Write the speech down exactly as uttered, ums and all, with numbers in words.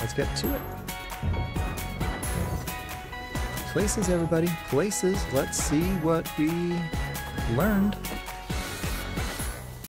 let's get to it. Places, everybody. Places. Let's see what we learned.